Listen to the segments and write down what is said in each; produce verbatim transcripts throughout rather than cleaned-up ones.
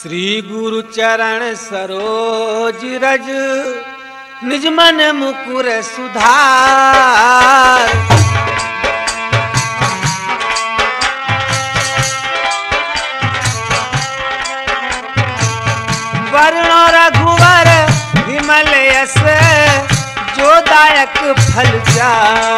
श्री गुरु चरण सरोज रज निज मन मुकुर सुधार। वर्ण रघुवर विमल यस जो दायक फल जा।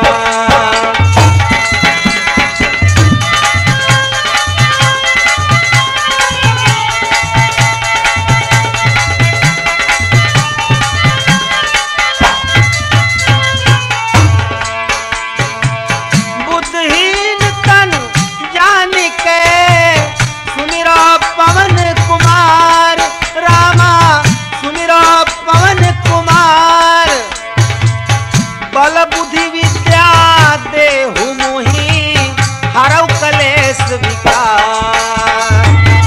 बल बुद्धि विद्या देहु मोहि हरौ कलेश विकार।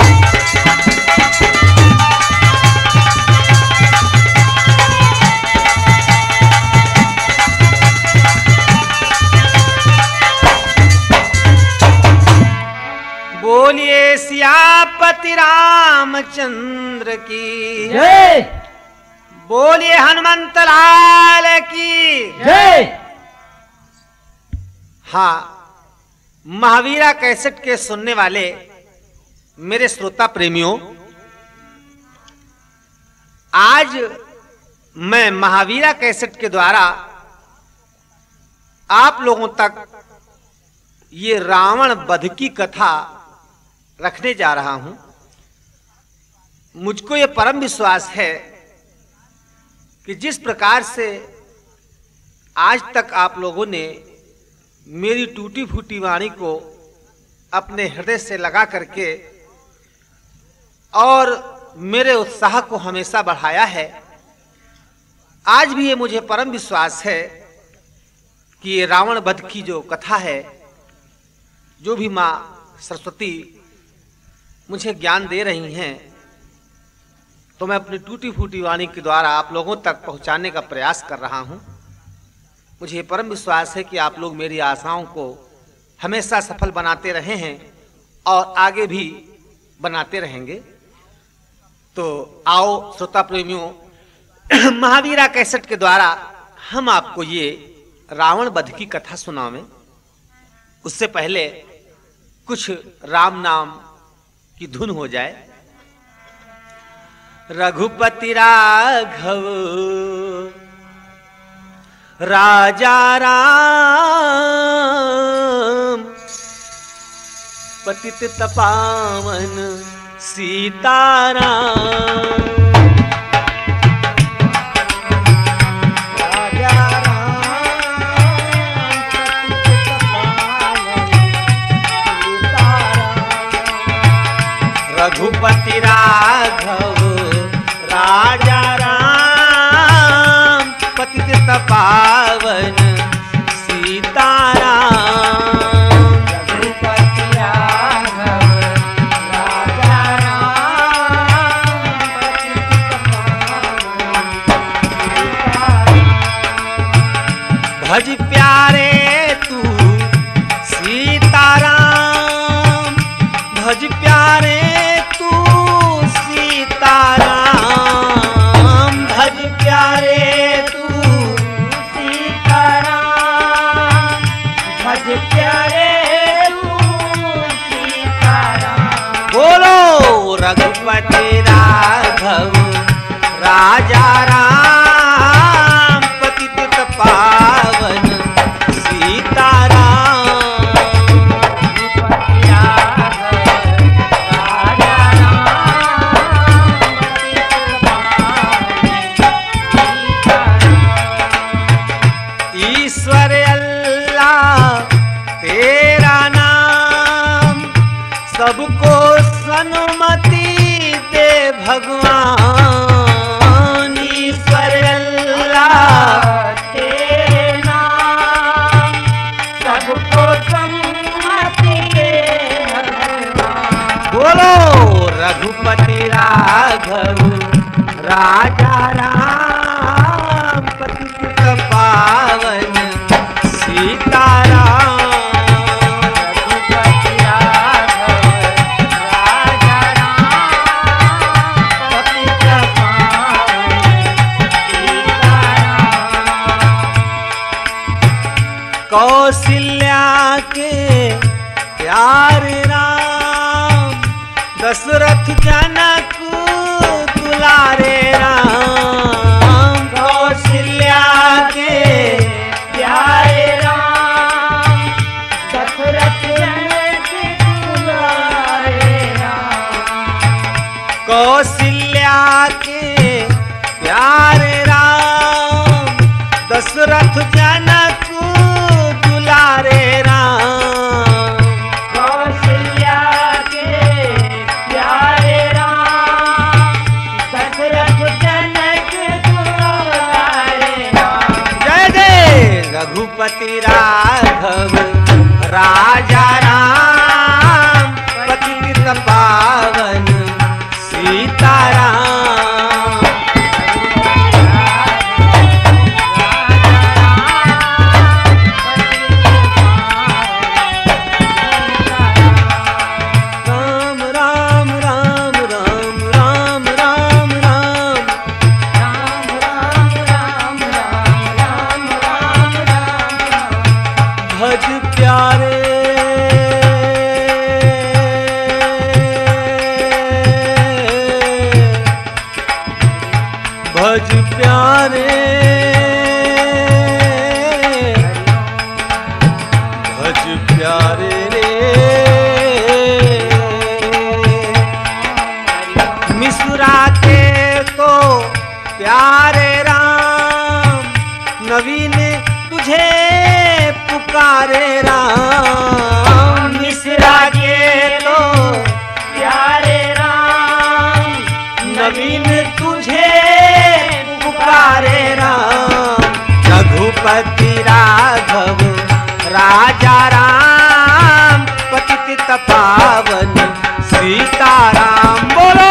बोलिए सियापति रामचंद्र की जय। बोलिए हनुमंत लाल की जय। हाँ, महावीरा कैसेट के सुनने वाले मेरे श्रोता प्रेमियों, आज मैं महावीरा कैसेट के द्वारा आप लोगों तक ये रावण वध की कथा रखने जा रहा हूं। मुझको ये परम विश्वास है कि जिस प्रकार से आज तक आप लोगों ने मेरी टूटी फूटी वाणी को अपने हृदय से लगा करके और मेरे उत्साह को हमेशा बढ़ाया है, आज भी ये मुझे परम विश्वास है कि ये रावण वध की जो कथा है, जो भी माँ सरस्वती मुझे ज्ञान दे रही हैं, तो मैं अपनी टूटी फूटी वाणी के द्वारा आप लोगों तक पहुंचाने का प्रयास कर रहा हूं। मुझे परम विश्वास है कि आप लोग मेरी आशाओं को हमेशा सफल बनाते रहे हैं और आगे भी बनाते रहेंगे। तो आओ श्रोता प्रेमियों, महावीरा कैसेट के द्वारा हम आपको ये रावण वध की कथा सुनावें। उससे पहले कुछ राम नाम की धुन हो जाए। रघुपति राघव राजा राम, पतित तपावन सीताराम। रघुपति राघव राजा राम, पतित तपावन सीताराम। रघुपति राघव राजा राम, पतित तपावन सीताराम। भज प्यारे तू सीताराम, भज प्यारे सीताराम, भज प्यारे तू सीताराम, भज प्यारे तू सीताराम। बोलो रघुपति राघव राजा राम, पतित पावन कौशल्या के प्यारे राम, दशरथ जनक दुलारे राम। कौशल्या के प्यारे राम, दशरथ जनक दुलारे राम। कौशल्या के प्यारे राम, दशरथ जनक दुलारे राम। कौशल्या के प्यारे राम, दशरथ जनक दुलारे राम। जय जय रघुपति राघव राजा राम, पतित पावन सीताराम। राम राम राम राम राम राम राम राम राम राम राम राम राम भज प्यारे भज प्यारे भज प्यारे रे मिश्रा के तो प्यारे राम, नवीन तुझे पुकारे राम। मिश्रा के तो प्यारे राम, नवीन तुझे पुकारे राम। रघुपति राघव राजा राम, पतित पावन सीताराम। बोलो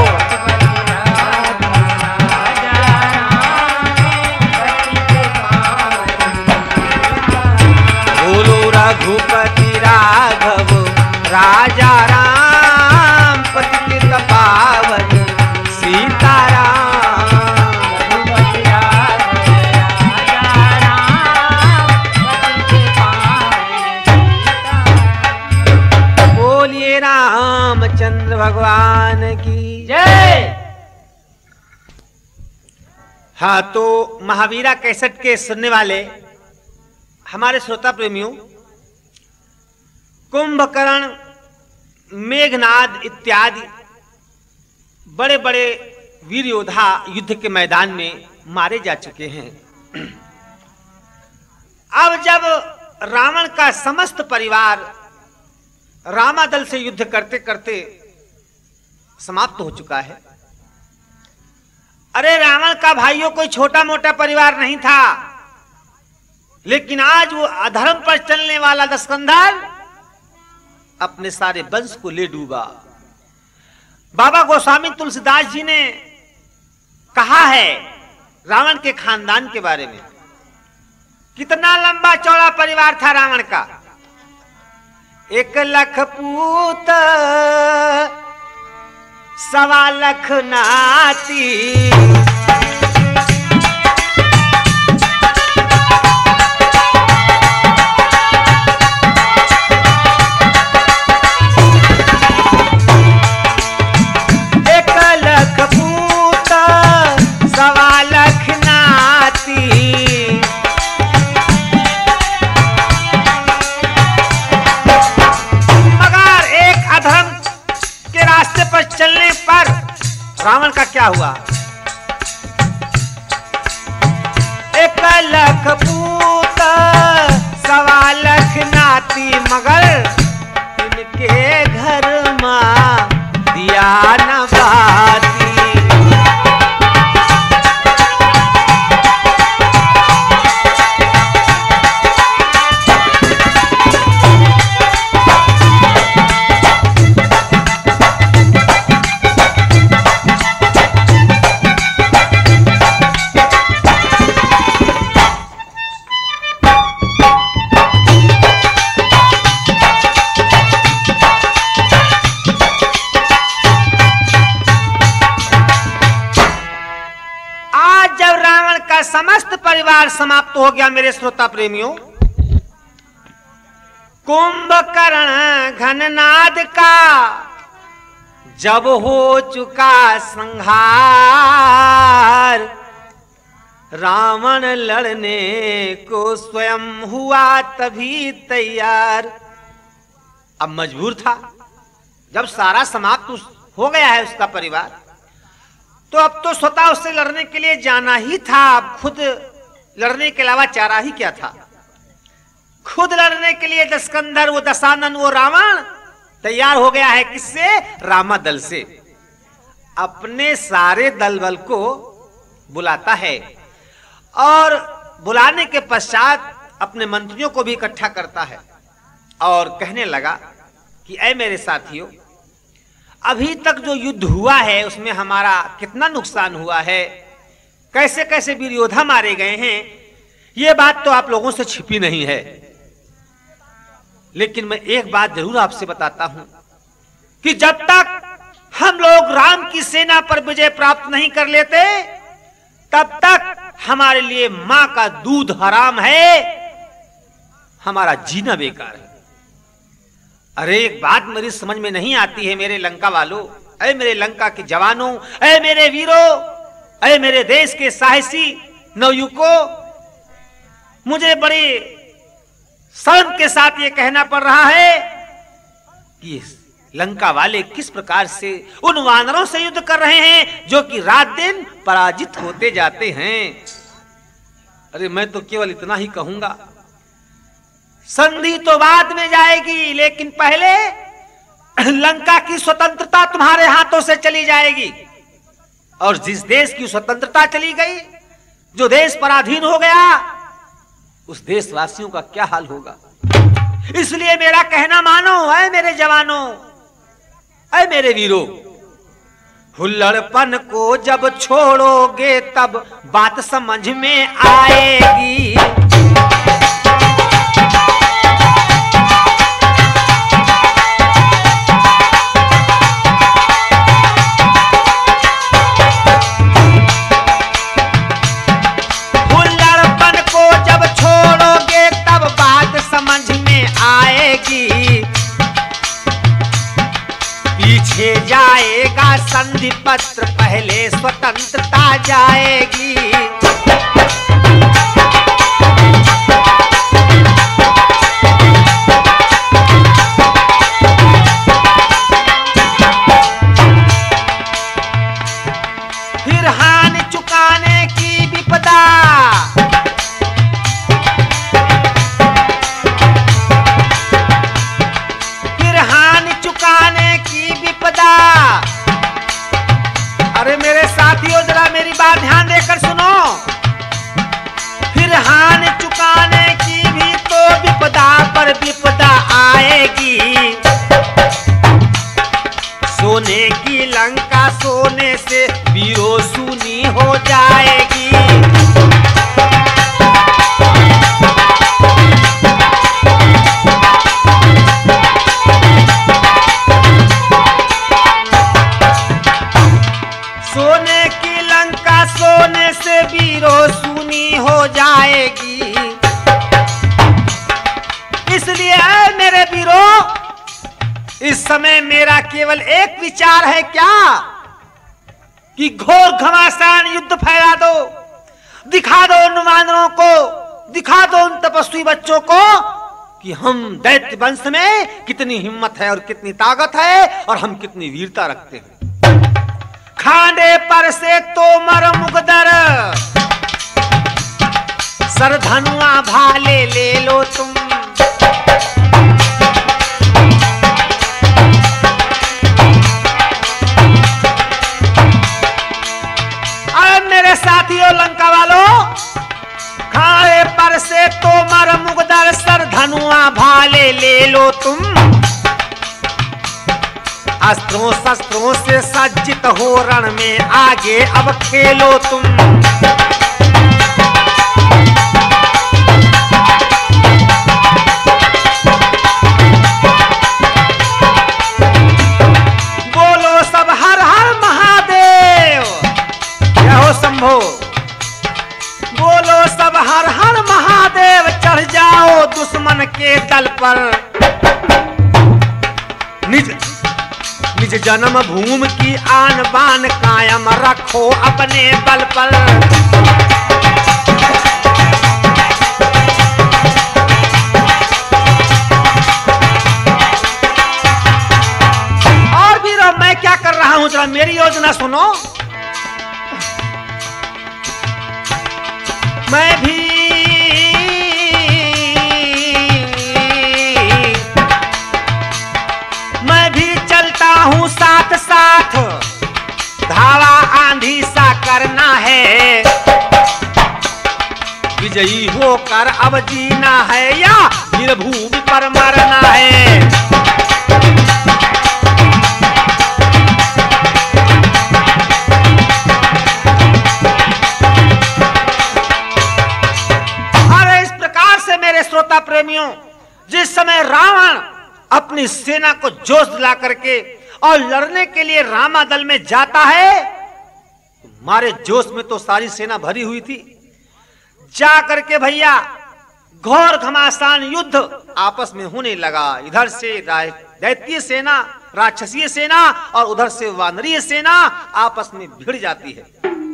बोलो रघुपति राघव राजा राम, पतित पावन सीताराम। बोलिए रामचंद्र भगवान की जय। हाँ, तो महावीरा कैसेट के सुनने वाले हमारे श्रोता प्रेमियों, कुंभकर्ण, मेघनाद इत्यादि बड़े बड़े वीर योद्धा युद्ध के मैदान में मारे जा चुके हैं। अब जब रावण का समस्त परिवार रामादल से युद्ध करते करते समाप्त हो चुका है। अरे रावण का भाइयों कोई छोटा मोटा परिवार नहीं था, लेकिन आज वो अधर्म पर चलने वाला दशकंधर अपने सारे वंश को ले डूबा। बाबा गोस्वामी तुलसीदास जी ने कहा है रावण के खानदान के बारे में, कितना लंबा चौड़ा परिवार था रावण का। एक लख पूत सवा लख नाती, एक लख पूत सवा लख नाती। मगर एक अधर्म के रास्ते पर चलने पर रावण का क्या हुआ? एक लख पूत सवा लख नाती, मगर इनके घर मां दिया न बाती। समस्त परिवार समाप्त हो गया। मेरे श्रोता प्रेमियों, कुंभकर्ण घननाद का जब हो चुका संहार, रावण लड़ने को स्वयं हुआ तभी तैयार। अब मजबूर था, जब सारा समाप्त हो गया है उसका परिवार, तो अब तो स्वतः उससे लड़ने के लिए जाना ही था। अब खुद लड़ने के अलावा चारा ही क्या था। खुद लड़ने के लिए दशकंधर, वो दशानन, वो रावण तैयार हो गया है। किससे? रामा दल से। अपने सारे दल बल को बुलाता है और बुलाने के पश्चात अपने मंत्रियों को भी इकट्ठा करता है और कहने लगा कि ऐ मेरे साथियों, अभी तक जो युद्ध हुआ है उसमें हमारा कितना नुकसान हुआ है, कैसे कैसे वीर योद्धा मारे गए हैं, ये बात तो आप लोगों से छिपी नहीं है। लेकिन मैं एक बात जरूर आपसे बताता हूं कि जब तक हम लोग राम की सेना पर विजय प्राप्त नहीं कर लेते, तब तक हमारे लिए मां का दूध हराम है, हमारा जीना बेकार है। अरे एक बात मेरी समझ में नहीं आती है मेरे लंका वालों, ऐ मेरे लंका के जवानों, ऐ मेरे वीरों, ऐ मेरे देश के साहसी नवयुवकों, मुझे बड़े शर्म के साथ ये कहना पड़ रहा है कि लंका वाले किस प्रकार से उन वानरों से युद्ध कर रहे हैं जो कि रात दिन पराजित होते जाते हैं। अरे मैं तो केवल इतना ही कहूंगा, संधि तो बाद में जाएगी, लेकिन पहले लंका की स्वतंत्रता तुम्हारे हाथों से चली जाएगी। और जिस देश की स्वतंत्रता चली गई, जो देश पराधीन हो गया, उस देशवासियों का क्या हाल होगा। इसलिए मेरा कहना मानो, है मेरे जवानों, है मेरे वीरों, हुल्लड़पन को जब छोड़ोगे तब बात समझ में आएगी। हुल्लड़पन को जब छोड़ोगे तब बात समझ में आएगी। पीछे जाएगा संधि पत्र, पहले स्वतंत्रता जाएगी। फिर हानि चुकाने की विपदा, फिर हानि चुकाने की विपदा। अरे मेरे साथियों, जरा मेरी बात ध्यान देकर सुनो। फिर हानि चुकाने की भी तो विपदा पर विपदा आएगी। सोने की लंका सोने से वीरों सूनी हो जाएगी। सोने की लंका सोने से वीरों सूनी हो जाएगी। इसलिए मेरे वीरों, इस समय मेरा केवल एक विचार है क्या कि घोर घमासान युद्ध फैला दो, दिखा दो उन वानरों को, दिखा दो उन तपस्वी बच्चों को कि हम दैत्य वंश में कितनी हिम्मत है और कितनी ताकत है और हम कितनी वीरता रखते हैं। खांडे पर से तोमर मुगदर, सरधनुआ भाले ले लो तुम। अब मेरे साथियों लंका वालों, खांडे पर से तोमर मुगदर, सरधनुआ भाले ले लो तुम। अस्त्रों शस्त्रों से सज्जित हो रण में आगे अब खेलो तुम। बोलो सब हर हर महादेव, जय हो शंभो। बोलो सब हर हर महादेव, चढ़ जाओ दुश्मन के दल पर। जन्म भूमि की आन बान कायम रखो अपने बल पर। और भी रो, मैं क्या कर रहा हूं, जरा मेरी योजना सुनो। मैं भी मैं भी चलता हूं साथ साथ, धावा आंधी सा करना है। विजयी होकर अब जीना है या वीरभूमि पर मरना है। अरे इस प्रकार से मेरे श्रोता प्रेमियों, जिस समय रावण अपनी सेना को जोश दिला करके और लड़ने के लिए रामादल में जाता है, मारे जोश में तो सारी सेना भरी हुई थी। जा करके भैया घोर घमासान युद्ध आपस में होने लगा। इधर से दैत्य सेना, राक्षसीय सेना और उधर से वानरीय सेना आपस में भिड़ जाती है।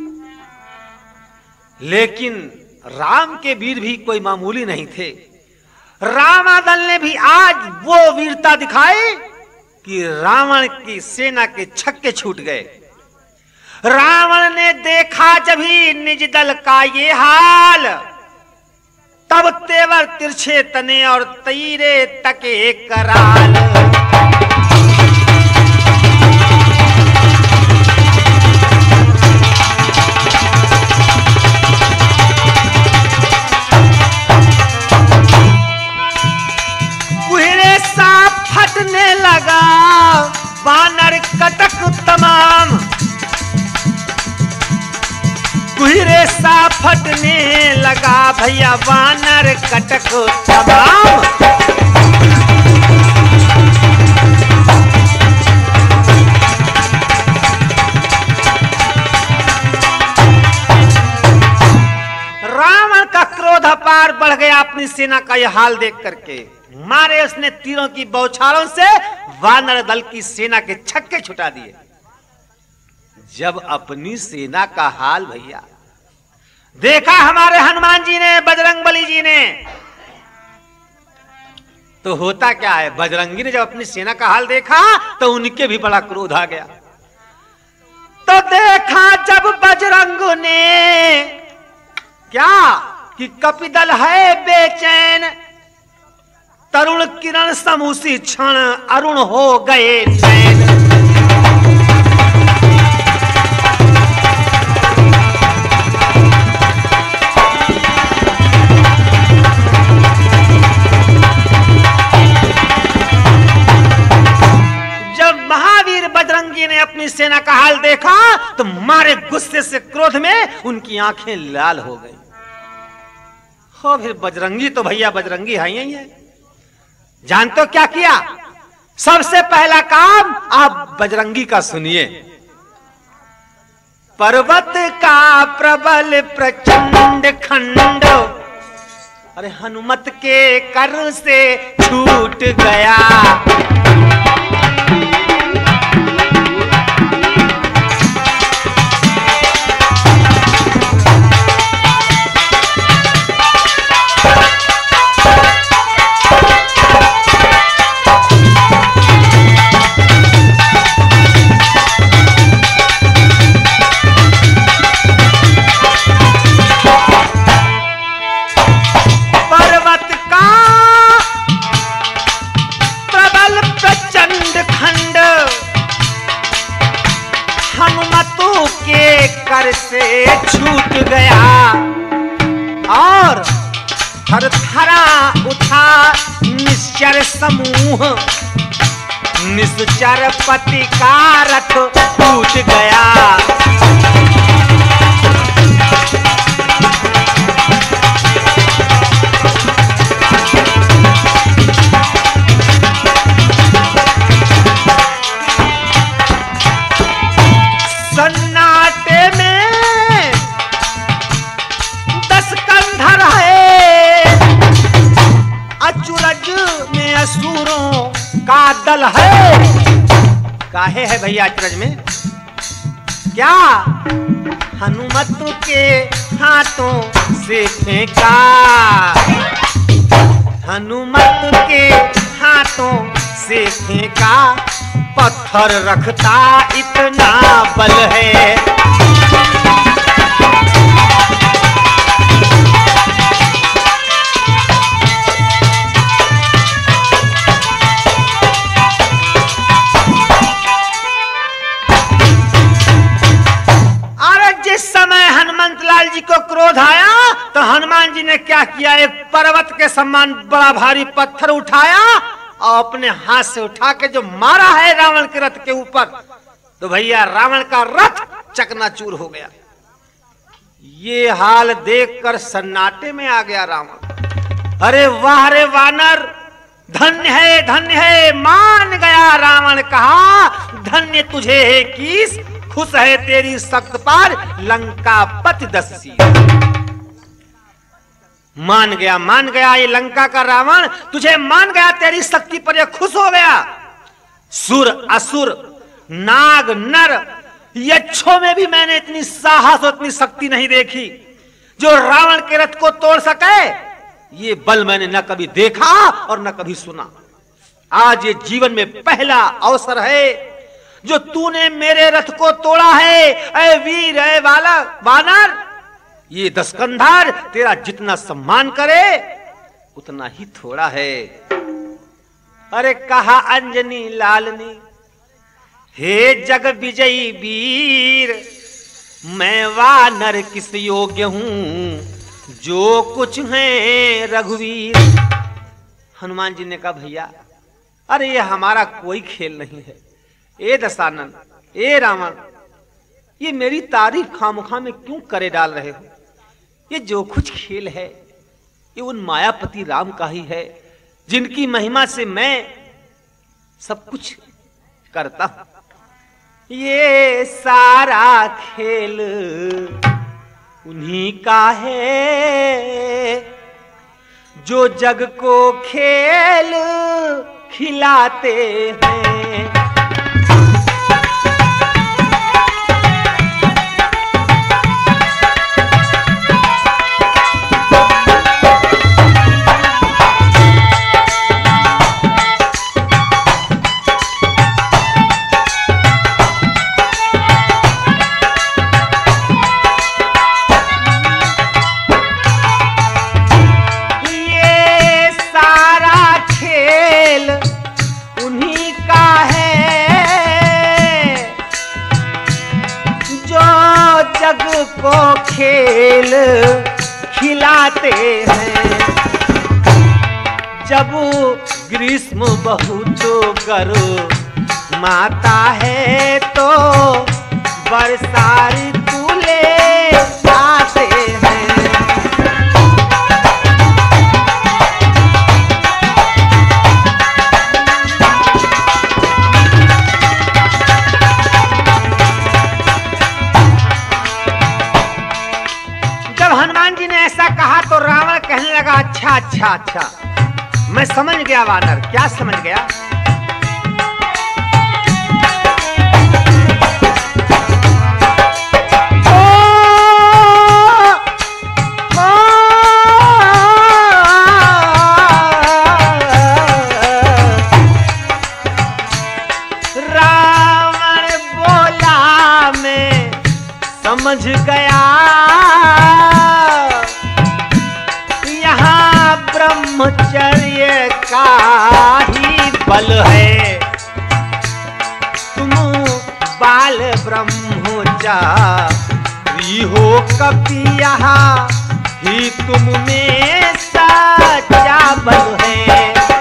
लेकिन राम के वीर भी कोई मामूली नहीं थे। रामादल ने भी आज वो वीरता दिखाई कि रावण की सेना के छक्के छूट गए। रावण ने देखा जब ही निज दल का ये हाल, तब तेवर तिरछे तने और तीरे तके कराल। फटने लगा वानर कटक तमाम, कुहरे सा फटने लगा भैया वानर कटक तमाम। रावण का क्रोध अपार बढ़ गया अपनी सेना का यह हाल देख करके। मारे उसने तीरों की बौछारों से वानर दल की सेना के छक्के छुटा दिए। जब अपनी सेना का हाल भैया देखा हमारे हनुमान जी ने, बजरंगबली जी ने, तो होता क्या है, बजरंगी ने जब अपनी सेना का हाल देखा तो उनके भी बड़ा क्रोध आ गया। तो देखा जब बजरंग ने क्या कि कपिदल है बेचैन, तरुण किरण समूसी क्षण अरुण हो गए नैन। जब महावीर बजरंगी ने अपनी सेना का हाल देखा तो मारे गुस्से से क्रोध में उनकी आंखें लाल हो गई। हो फिर बजरंगी तो भैया बजरंगी है ही है। जानते हो क्या किया? सबसे पहला काम आप बजरंगी का सुनिए। पर्वत का प्रबल प्रचंड खंड, अरे हनुमत के कर से छूट गया। कर से छूट गया और थरथरा उठा निश्चर समूह, निश्चर पति का रथ टूट गया। सन्नाटे में दस कंधर है, अचुरज में असुरों का दल है। का काहे है भैया अचरज में? क्या हनुमत के हाथों से फेंका, हनुमत के हाथों से फेंका, पत्थर रखता इतना बल है। जिस समय हनुमंत लाल जी को क्रोध आया तो हनुमान जी ने क्या किया, एक पर्वत के समान बड़ा भारी पत्थर उठाया और अपने हाथ से उठा के जो मारा है रावण के रथ के ऊपर, तो भैया रावण का रथ चकनाचूर हो गया। ये हाल देखकर सन्नाटे में आ गया रावण। अरे वाह रे वानर, धन्य है धन्य है, मान गया रावण कहा, धन्य तुझे है कीस, खुश है तेरी सख्त पार लंका पति दस्सी। मान गया मान गया ये लंका का रावण, तुझे मान गया, तेरी शक्ति पर ये खुश हो गया। सुर असुर नाग नर यक्षों में भी मैंने इतनी साहस और इतनी शक्ति नहीं देखी जो रावण के रथ को तोड़ सके। ये बल मैंने न कभी देखा और न कभी सुना। आज ये जीवन में पहला अवसर है जो तूने मेरे रथ को तोड़ा है। ऐ वीर ऐ वाला वानर, ये दशकंधार तेरा जितना सम्मान करे उतना ही थोड़ा है। अरे कहा अंजनी लालनी, हे जग विजयी वीर, मैं वानर किस योग्य हूं जो कुछ है रघुवीर। हनुमान जी ने कहा भैया अरे ये हमारा कोई खेल नहीं है। ए दशानन, ए रावण, ये मेरी तारीफ खामखा में क्यों करे डाल रहे हो? ये जो कुछ खेल है ये उन मायापति राम का ही है जिनकी महिमा से मैं सब कुछ करता हूं। ये सारा खेल उन्हीं का है जो जग को खेल खिलाते हैं। को खेल खिलाते हैं। जब ग्रीष्म बहुत गर्म माता है तो वर्षा ऋतु ले आते हैं। ऐसा कहा तो रावण कहने लगा अच्छा अच्छा अच्छा, मैं समझ गया वानर। क्या समझ गया? ओ, ओ, रावण बोला मैं समझ गया, ब्रह्मचर्य का ही बल है। तुम बाल ब्रह्मचारी हो कभी यहाँ ही तुम में सच्चा बल है।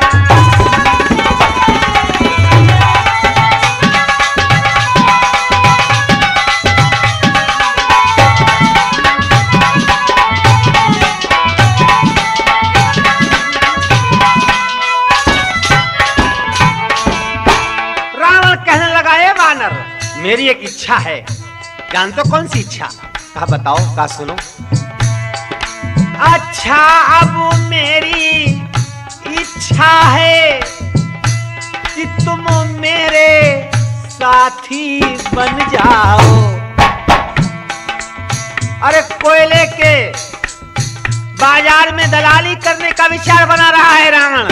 मेरी एक इच्छा है, जानते हो कौन सी इच्छा? कहा बताओ, कहा सुनो। अच्छा अब मेरी इच्छा है कि तुम मेरे साथी बन जाओ। अरे कोयले के बाजार में दलाली करने का विचार बना रहा है रावण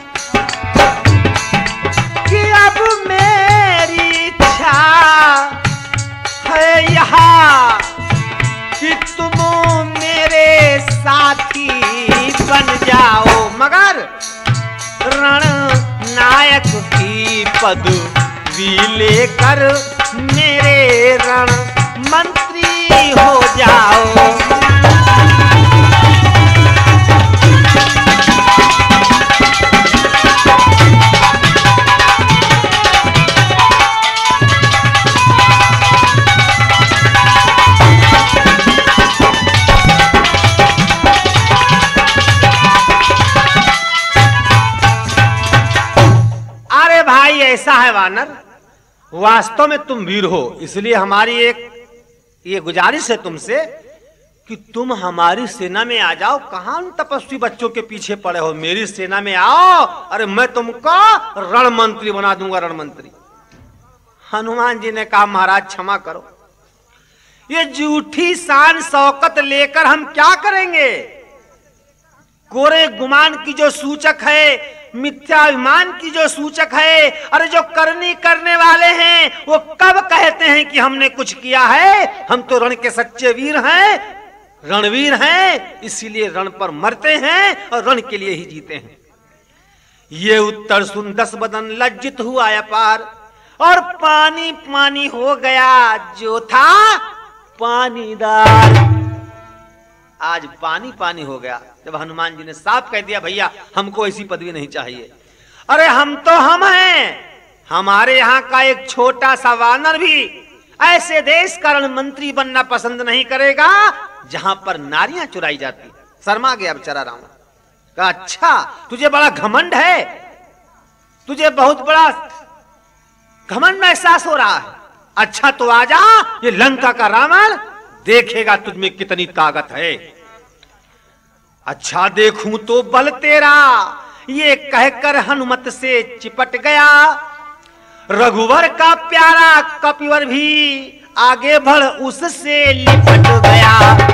कि अब मेरी इच्छा है यहाँ कि तुम मेरे साथी बन जाओ, मगर रण नायक की पदवी लेकर मेरे रण मंत्री हो जाओ। ऐसा है वानर, वास्तव में तुम वीर हो, इसलिए हमारी एक ये गुजारिश है तुमसे कि तुम हमारी सेना में आ जाओ। कहां उन तपस्वी बच्चों के पीछे पड़े हो, मेरी सेना में आओ। अरे मैं तुमको रण मंत्री बना दूंगा, रण मंत्री। हनुमान जी ने कहा महाराज क्षमा करो, ये झूठी शान शौकत लेकर हम क्या करेंगे? कोरे गुमान की जो सूचक है, मिथ्याभिमान की जो सूचक है, अरे जो करनी करने वाले हैं वो कब कहते हैं कि हमने कुछ किया है? हम तो रण के सच्चे वीर हैं, रणवीर हैं, इसीलिए रण पर मरते हैं और रण के लिए ही जीते हैं। ये उत्तर सुन दस बदन लज्जित हुआ अपार और पानी पानी हो गया जो था पानीदार। आज पानी पानी हो गया जब हनुमान जी ने साफ कह दिया भैया हमको ऐसी पदवी नहीं चाहिए। अरे हम तो हम हैं, हमारे यहाँ का एक छोटा सा वानर भी ऐसे देश का रण मंत्री बनना पसंद नहीं करेगा जहां पर नारियां चुराई जाती। शर्मा गया बेचारा रावण, कहा अच्छा तुझे बड़ा घमंड है, तुझे बहुत बड़ा घमंड एहसास हो रहा है। अच्छा तो आजा, ये लंका का रावण देखेगा तुझमें कितनी ताकत है। अच्छा देखूं तो बल तेरा, ये कहकर हनुमत से चिपट गया। रघुवर का प्यारा कपिवर भी आगे बढ़ उससे लिपट गया।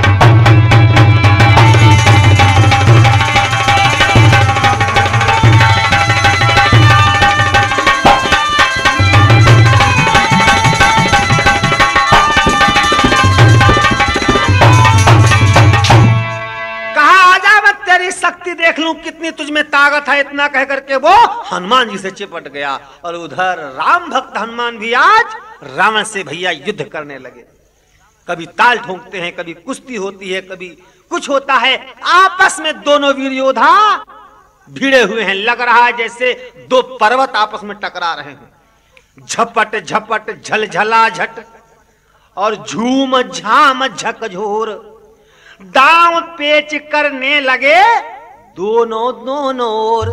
शक्ति देख लूं कितनी तुझमें ताकत है, इतना कह करके वो हनुमान जी से चिपट गया। और उधर राम भक्त हनुमान भी आज रावण से भैया युद्ध करने लगे। कभी ताल ठोंकते हैं, कभी कुश्ती होती है, कभी कुछ होता है। आपस में दोनों वीर योद्धा भिड़े हुए हैं, लग रहा है जैसे दो पर्वत आपस में टकरा रहे हैं। झपट झपट झलझला झट और झूम झाम झकझोर दांव पेच करने लगे दोनों दोनों ओर।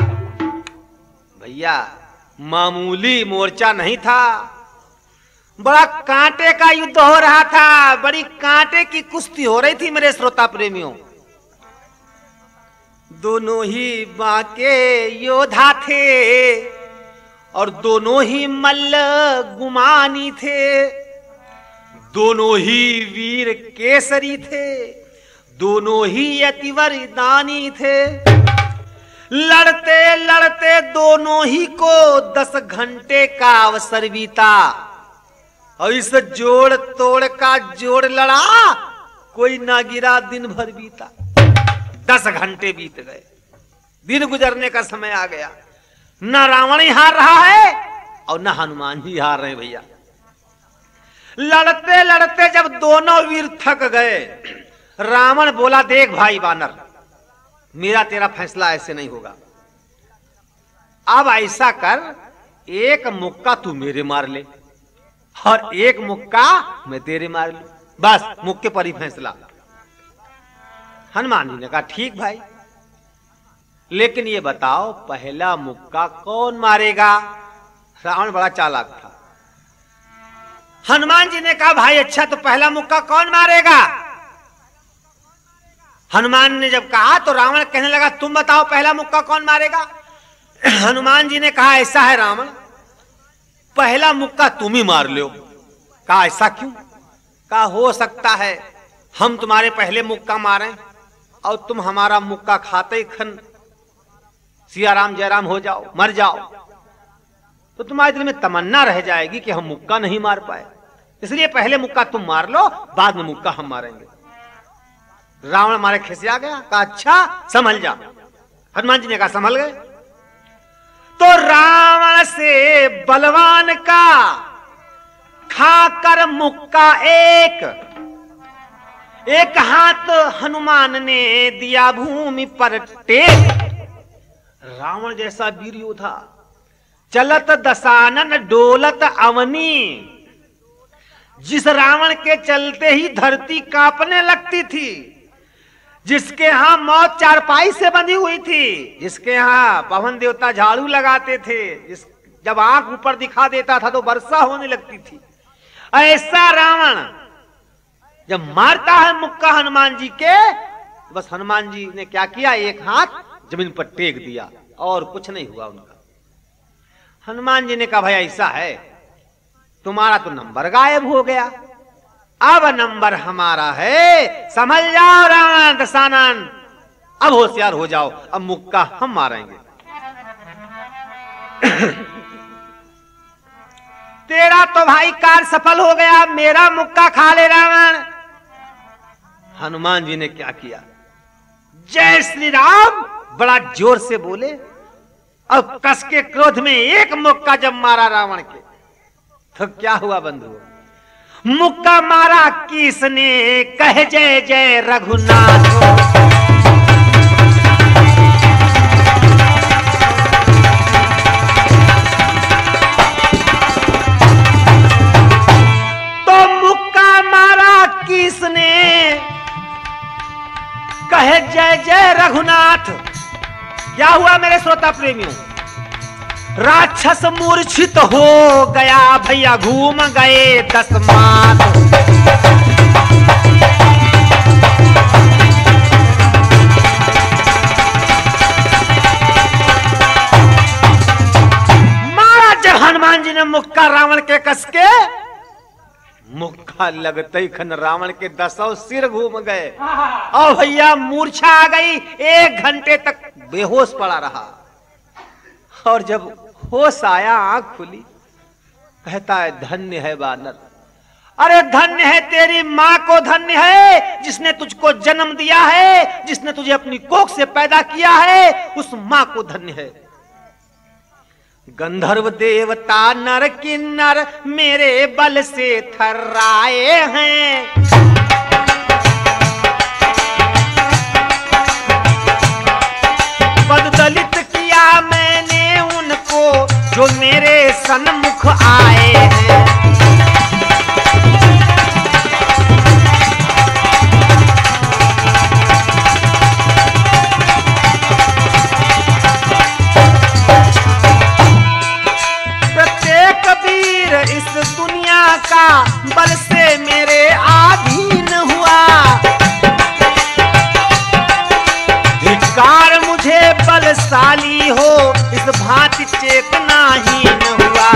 भैया मामूली मोर्चा नहीं था, बड़ा कांटे का युद्ध हो रहा था, बड़ी कांटे की कुश्ती हो रही थी मेरे श्रोता प्रेमियों। दोनों ही बाके योद्धा थे और दोनों ही मल्ल गुमानी थे, दोनों ही वीर केसरी थे, दोनों ही यतिवर दानी थे। लड़ते लड़ते दोनों ही को दस घंटे का अवसर बीता और इस जोड़ तोड़ का जोड़ लड़ा कोई ना गिरा, दिन भर बीता। दस घंटे बीत गए, दिन गुजरने का समय आ गया। न रावण ही हार रहा है और न हनुमान जी हार रहे भैया। लड़ते लड़ते जब दोनों वीर थक गए, रावण बोला देख भाई वानर, मेरा तेरा फैसला ऐसे नहीं होगा। अब ऐसा कर, एक मुक्का तू मेरे मार ले और एक मुक्का मैं तेरे मार लूं, बस मुक्के पर ही फैसला। हनुमान जी ने कहा ठीक भाई, लेकिन ये बताओ पहला मुक्का कौन मारेगा? रावण बड़ा चालाक था। हनुमान जी ने कहा भाई अच्छा तो पहला मुक्का कौन मारेगा? हनुमान ने जब कहा तो रावण कहने लगा तुम बताओ पहला मुक्का कौन मारेगा? हनुमान जी ने कहा ऐसा है रावण, पहला मुक्का तुम ही मार लो। कहा ऐसा क्यों? कहा हो सकता है हम तुम्हारे पहले मुक्का मारें और तुम हमारा मुक्का खाते ही खन सियाराम जयराम हो जाओ, मर जाओ, तो तुम्हारे दिल में तमन्ना रह जाएगी कि हम मुक्का नहीं मार पाए, इसलिए पहले मुक्का तुम मार लो, बाद में मुक्का हम मारेंगे। रावण मारे खिसिया गया, कहा अच्छा संभल जा। हनुमान जी ने कहा संभल गए। तो रावण से बलवान का खाकर मुक्का एक एक हाथ हनुमान ने दिया भूमि पर टेक। रावण जैसा वीर योद्धा, चलत दशानन डोलत अवनी, जिस रावण के चलते ही धरती कांपने लगती थी, जिसके यहां मौत चारपाई से बंधी हुई थी, जिसके यहां पवन देवता झाड़ू लगाते थे, जिस जब आंख ऊपर दिखा देता था तो वर्षा होने लगती थी, ऐसा रावण जब मारता है मुक्का हनुमान जी के, बस हनुमान जी ने क्या किया, एक हाथ जमीन पर टेक दिया और कुछ नहीं हुआ उनका। हनुमान जी ने कहा भाई ऐसा है, तुम्हारा तो नंबर गायब हो गया, अब नंबर हमारा है, समझ जाओ रावण दशानन, अब होशियार हो जाओ, अब मुक्का हम मारेंगे। तेरा तो भाई कार्य सफल हो गया, मेरा मुक्का खा ले रावण। हनुमान जी ने क्या किया, जय श्री राम बड़ा जोर से बोले और कस के क्रोध में एक मुक्का जब मारा रावण के, तो क्या हुआ बंधु, मुक्का मारा किसने, कहे जय जय रघुनाथ। तो मुक्का मारा किसने, कहे जय जय रघुनाथ। क्या हुआ मेरे श्रोता प्रेमियों, राक्षस मूर्छित हो गया भैया, घूम गए दस मात। मारा जब हनुमान जी ने मुक्का रावण के कस के, मुक्का लगते ही खन रावण के दसों सिर घूम गए और भैया मूर्छा आ गई, एक घंटे तक बेहोश पड़ा रहा। और जब होश आया, आंख खुली, कहता है धन्य है वानर, अरे धन्य है तेरी मां को, धन्य है जिसने तुझको जन्म दिया है, जिसने तुझे अपनी कोख से पैदा किया है, उस मां को धन्य है। गंधर्व देवता नर किन्नर मेरे बल से थर्राए हैं, बददलित किया मैंने उनको जो मेरे सन्मुख आए हैं। प्रत्येक वीर इस दुनिया का बल से मेरे अधीन हुआ, धिक्कार मुझे बलशाली हो इस भांति चेतनाहीन हुआ।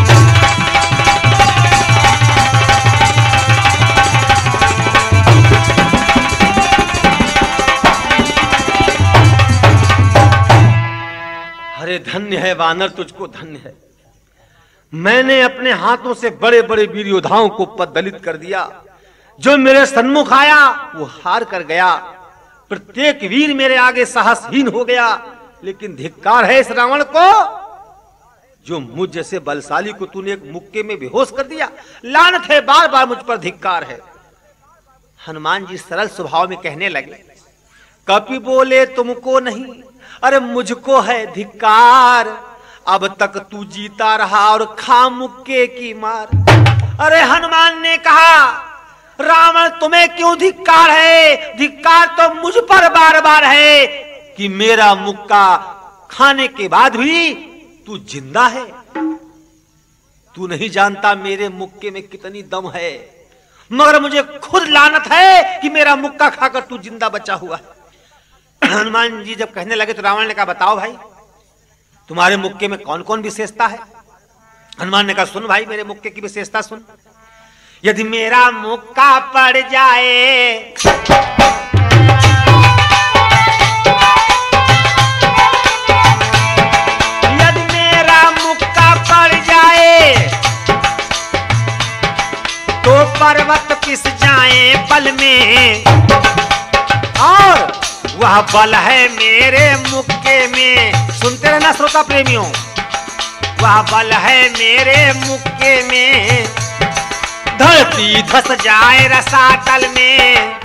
अरे धन्य है वानर, तुझको धन्य है, मैंने अपने हाथों से बड़े बड़े वीर योद्धाओं को पददलित कर दिया, जो मेरे सन्मुख आया वो हार कर गया, प्रत्येक वीर मेरे आगे साहसहीन हो गया। लेकिन धिक्कार है इस रावण को, जो मुझ जैसे बलशाली को तूने एक मुक्के में बेहोश कर दिया, लानत है, बार बार मुझ पर धिक्कार है। हनुमान जी सरल स्वभाव में कहने लगे, कपि बोले तुमको नहीं, अरे मुझको है धिक्कार, अब तक तू जीता रहा और खा मुक्के की मार। अरे हनुमान ने कहा, रावण तुम्हें क्यों धिक्कार है, धिक्कार तो मुझ पर बार बार है कि मेरा मुक्का खाने के बाद भी तू जिंदा है। तू नहीं जानता मेरे मुक्के में कितनी दम है, मगर मुझे खुद लानत है कि मेरा मुक्का खाकर तू जिंदा बचा हुआ है। हनुमान जी जब कहने लगे तो रावण ने कहा, बताओ भाई तुम्हारे मुक्के में कौन कौन विशेषता है। हनुमान ने कहा सुन भाई, मेरे मुक्के की विशेषता सुन। यदि मेरा मुक्का पड़ जाए, यदि मेरा मुक्का पड़ जाए तो पर्वत पिस जाए बल में, और वह बल है मेरे मुक्के में। सुनते रहना श्रोता प्रेमियों, वह बल है मेरे मुक्के में, धरती धस जाए रसातल में।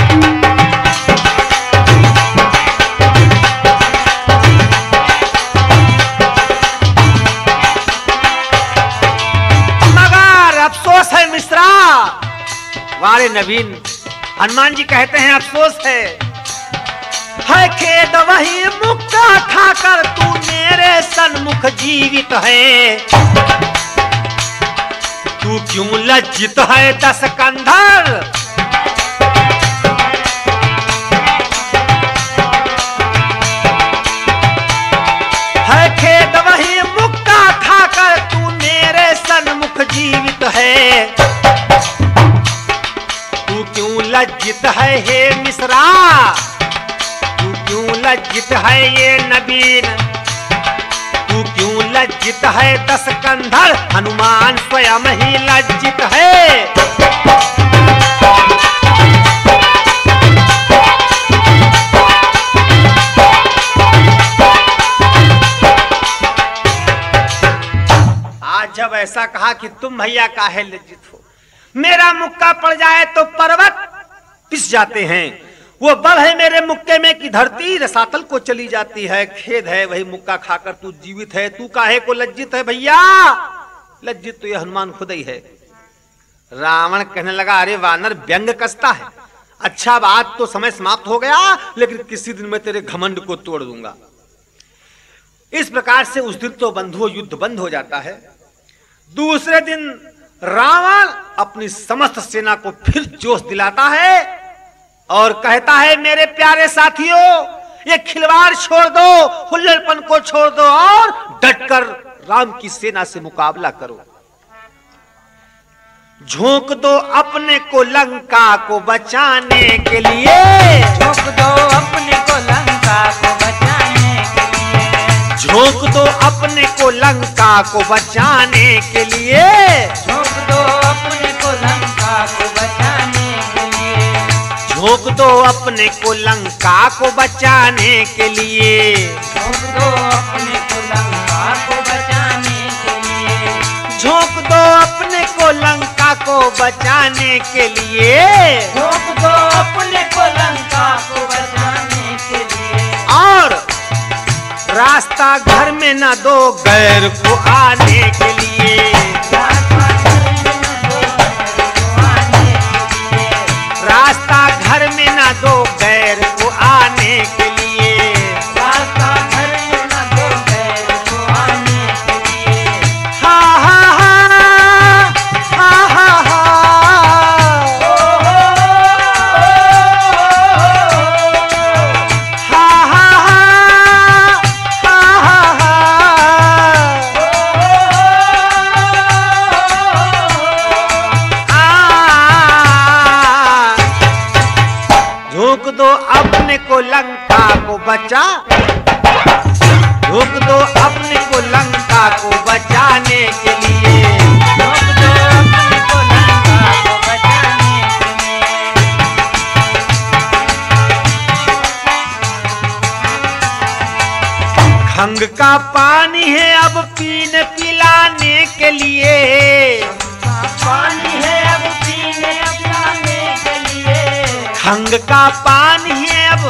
मगर अफसोस है मिश्रा, वारे नवीन, हनुमान जी कहते हैं अफसोस है, है खेद वही मुक्का खाकर तू मेरे सन्मुख जीवित है। तू क्यों लज्जित है दस कंधर, है खेद वही मुक्का खाकर तू मेरे सन्मुख जीवित है। तू क्यों लज्जित है हे मिश्रा, तू क्यों लज्जित है ये नवीन, तू क्यों लज्जित है दस कंधर, हनुमान स्वयं ही लज्जित है। आज जब ऐसा कहा कि तुम भैया काहे लज्जित हो, मेरा मुक्का पड़ जाए तो पर्वत पिस जाते हैं, वो बल है मेरे मुक्के में कि धरती रसातल को चली जाती है। खेद है वही मुक्का खाकर तू जीवित है, तू काहे को लज्जित है भैया? लज्जित तो ये हनुमान खुद ही है। रावण कहने लगा अरे वानर व्यंग कसता है, अच्छा बात तो समय समाप्त हो गया, लेकिन किसी दिन मैं तेरे घमंड को तोड़ दूंगा। इस प्रकार से उस दिन तो बंधुओं युद्ध बंद हो जाता है। दूसरे दिन रावण अपनी समस्त सेना को फिर जोश दिलाता है और कहता है मेरे प्यारे साथियों, ये खिलवाड़ छोड़ दो, हुल्लड़पन को छोड़ दो और डटकर राम की सेना से मुकाबला करो। झोंक दो अपने को लंका को बचाने के लिए, झोंक दो अपने को लंका को बचाने के लिए, झोंक दो अपने को लंका को बचाने के लिए, झोंक दो अपने को लंका को बचाने के लिए, झोंक दो अपने को लंका को बचाने के लिए, झोंक दो अपने को लंका को बचाने के लिए, झोंक दो अपने को लंका को बचाने के लिए, झोंक दो अपने को लंका को बचाने के लिए, और रास्ता घर में न दो गैर को आने के लिए, रास्ता घर में न दो गैर को आने के लिए, रास्ता घर में न दो गैर को आने के लिए, हा हा हा हा हा हा, ओ हो हा हा हा हा हा, झोंक दो अपने को लंका को बचा, झोंक दो अपने को लंका को बचाने के लिए, झोंक दो अपने को लंका को बचाने के लिए, खंग का पानी है अब पीने पिलाने के लिए, पानी है अब पीने पिलाने के लिए, खंग का पानी है अब,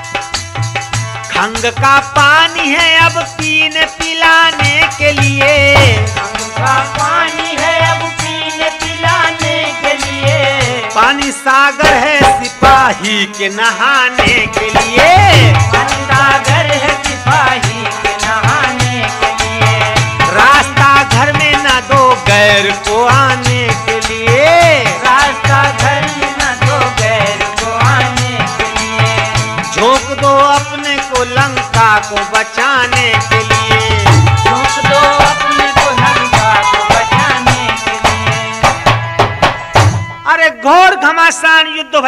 खंग का पानी है अब पीने पिलाने के लिए, का पानी है अब पीने पिलाने के लिए, पानी सागर है सिपाही के नहाने के लिए, सागर है सिपाही के नहाने के लिए, रास्ता घर में न दो गैर को आने के लिए, रास्ता घर में न दो गैर को आने के लिए, झोंक दो अपने को लंका को बचाने के लिए, झोंक दो अपने को लंका